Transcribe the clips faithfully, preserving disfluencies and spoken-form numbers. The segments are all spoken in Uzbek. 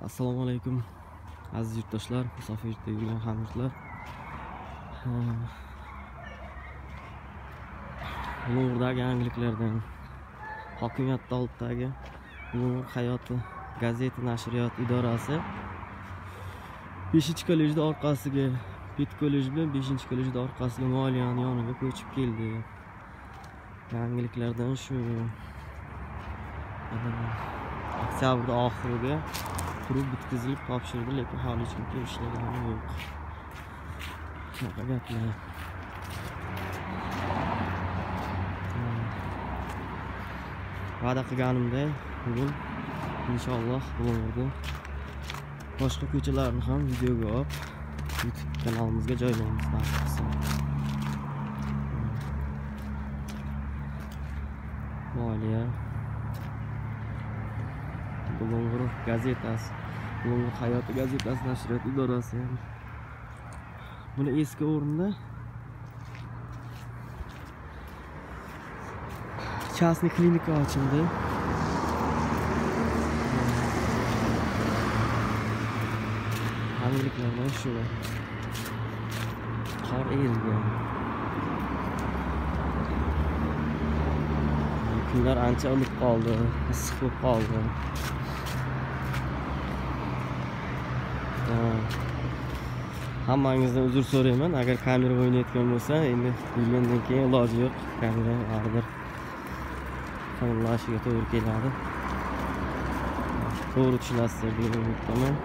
Assalomu alaykum aziz yurtdoshlar, musofirlikda yurgan hamyurtlar. Ulug'dagi yangiliklardan hokimiyat davlatidagi Ulug' hayoti gazeta nashriyot idorasi beshinchi kollejda orqasiga Pet kollej bilan beshinchi kollejda orqasiga moliyani yoniga ko'chib keldi. Yangiliklardan shu oktyabr oxiriga qurib bitkazilib topshirildi, lekin hali hech kim ishlagani yo'q. Shunaqa gaplar. Va'da qilganimdek bugun inshaalloh Ulug'da boshqa ko'chalarni ham videoga olib YouTube kanalimizga joylaymiz. Moliya Ulug'ur gazetasi, Ulug'ur hayoti gazetasi nashriyot idorasi. Buni eski o'rinda частный klinika ochildi. Yangiliklardan shu. Qor ergan. Kunlar ancha iliq qoldi, issiq bo'lib qoldi. Hammangizdan uzr so'rayman agar kamera o'ynayotgan bo'lsa, endi bilgandan keyin iloji yo'q, kamera baribir qillashiga to'g'ri keladi. To'g'ri tushunasizlar deb umiddaman.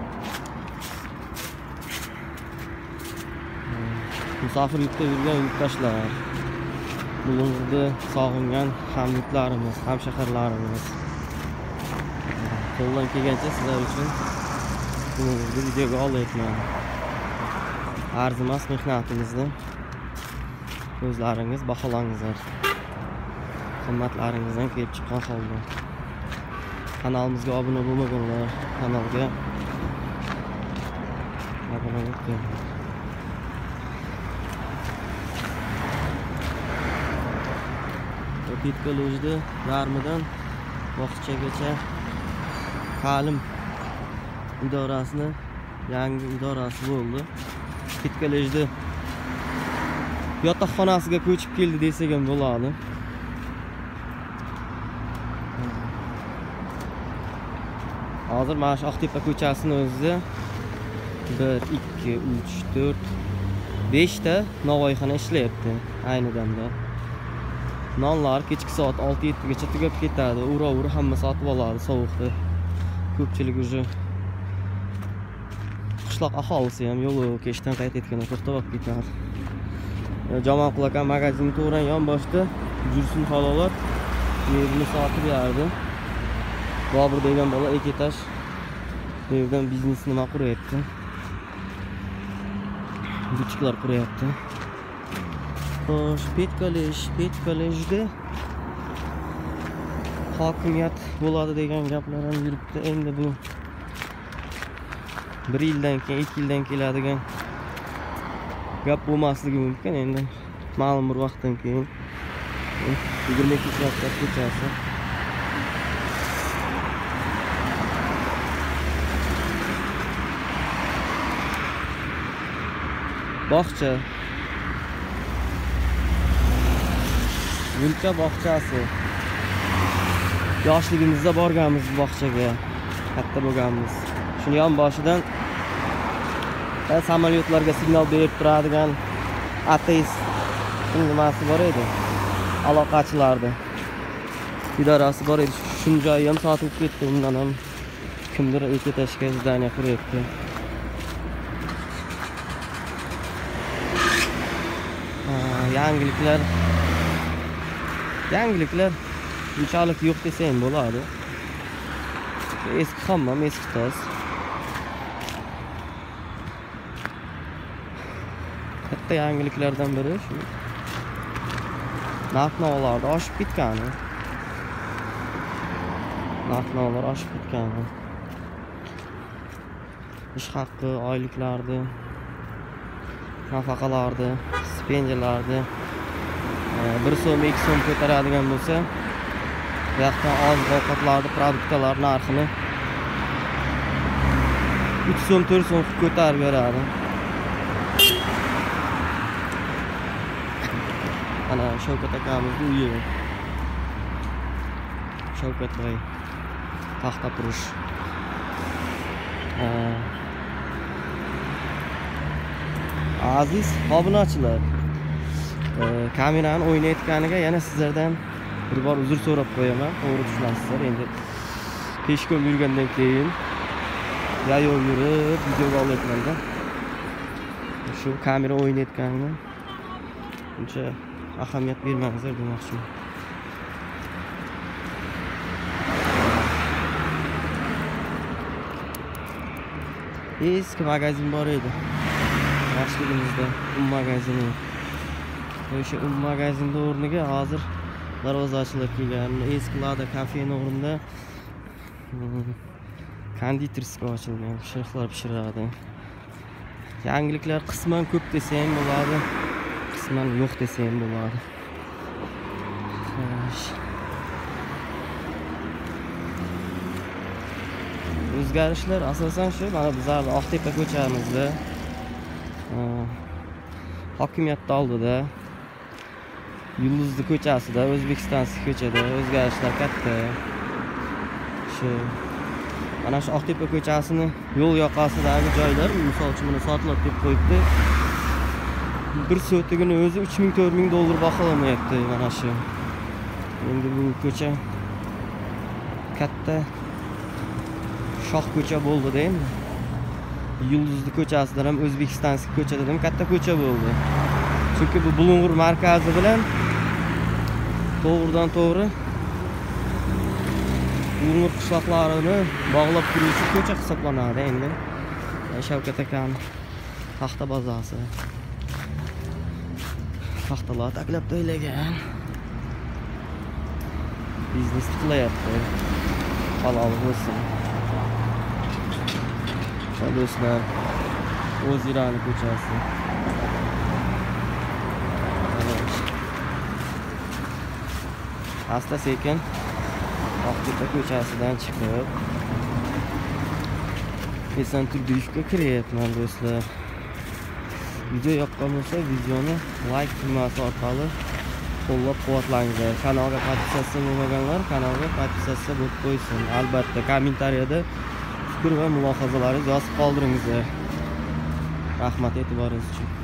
Musofir yurtda yurgan yurtdoshlar, Ulug'da sog'ingan hamyurtlarimiz, hamshaharlarimiz, qo'ldan kelgancha sizlar uchun Ulug'da videoga olyapman. Arzimas mehnatimizni o'zlaringiz baholangizlar. Himmatlaringizdan kelib chiqqan holda. Kanalimizga obuna bo'lmaganlar, kanalga obuna bo'ling. Pet kollejda yarmidan bog'chagacha ta'lim idorasini yangi idorasi bo'ldi. Pet kollejda yotoqxonasiga ko'chib keldi desak ham bo'ladi. Hozir mana shu Oqtepa ko'chasini o'zida bir, ikki, uch, to'rt, besh ta novvoyxona ishlayapti ayni damda. Nonlar kechki soat olti yetti gacha tugab ketadi. Ura-ura hamma sotib oladi sovuqda. Ko'pchilik уже qishloq aholisi ham yo'l kechdan qaytayotganda to'xtab olib ketadi. Jamoqul aka magazin to'g'ran yon boshda Jursin halolat yerini sotib berdi. Bobur degan bola ekitaj yerdan biznes nima quryapti. Butiklar quryapti. Xo'sh, Pet kollej, Pet kollejda hokimiyat bo'ladi degan gaplar ham yuribdi. Endi bu bir yildan keyin, ikki yildan keladigan gap bo'lmasligi mumkin. Endi ma'lum bir vaqtdan keyin yigirma ikkinchi avgust kechasi bog'cha, Gulcha bog'chasi. Yoshligimizda borganmiz bu bog'chaga, katta bo'lganmiz. Shuni yon boshidan samolyotlarga signal berib turadigan ateist nimasi bor edi. Aloqachilardi. Idorasi bor edi. Shuni joyi ham sotib ketdi. Undan ham kimdir ekitajga zdaniya quryapti. Yangiliklar Yangiliklar unchalik yo'q desam bo'ladi. Eski hammam eski toz. Katta yangiliklardan biri shu. Narx-navolar oshib ketgani. Narx-navolar oshib ketgani. Ish haqqi, oyliklarni, nafaqalarni, stipendiyalarni bir so'm, ikki so'm ko'taradigan bo'lsa, bu yoqdan oziq ovqatlarni, produktlar narxini uch so'm to'rt so'm ko'tarib beradi. Ana Shavkat akamizning uyi. Shavkat Bey. Taxtapurush. Aziz obunachilar, kamerani o'ynayotganiga yana sizlardan bir bor uzr so'rab qo'yaman. To'g'ri tushunasizlar. Endi peshkom yurgandan keyin yayov yurib videoga olayotganda shu kamera o'ynayotganini uncha ahamiyat bermangizlar demoqchiman. Eski magazin bor edi. Yoshligimizda um magazini. O'sha um magazinning o'rniga hozir darvozachilar kelgan. Eski Lada kafening o'rnida konditorska ochilgan. Shayxlar pishiradi. Yangiliklar qisman ko'p desa ham bo'ladi, qisman yo'q desa ham bo'ladi. O'zgarishlar asosan shu, mana bizlar Oqtepa ko'chamizda hokimiyatni oldida Yulduzli ko'chasida, O'zbekistonskiy ko'chada o'zgarishlar katta. Shu mana shu Oqtepa ko'chasini yo'l yoqasidagi joylar, misol uchun buni sotlab deb qo'yibdi. Bir so'tigini o'zi uch ming to'rt ming dollar baholamayapti mana shu. Endi bu ko'cha katta shoh ko'cha bo'ldi-da endi. Yulduzli ko'chasidan ham O'zbekistonskiy ko'chada ham katta ko'cha bo'ldi. Chunki bu Bulung'ur markazi bilan to'g'ridan to'g'ri Bulung'ur qishloqlarini bog'lab turuvchi ko'cha hisoblanadi endi. Shavkat akam paxta bozasi. Paxtalar taklab to'ylagan. Biznes qilyapti. Halol bo'lsin. Do'stlar, O'zirani ko'chasi. Asta sekin Oqtepa ko'chasidan chiqib Eson Turdiyevga kiryapman do'stlar. Video yoqqan bo'lsa, videoni like tugmasi orqali qo'llab-quvvatlanglar. Kanalga podpisatsiya bo'lmaganlar kanalga podpisatsiya bo'lib qo'ysin. Albatta, kommentariyada fikr va mulohazalaringizni yozib qoldiringizlar. Rahmat e'tiboringiz uchun.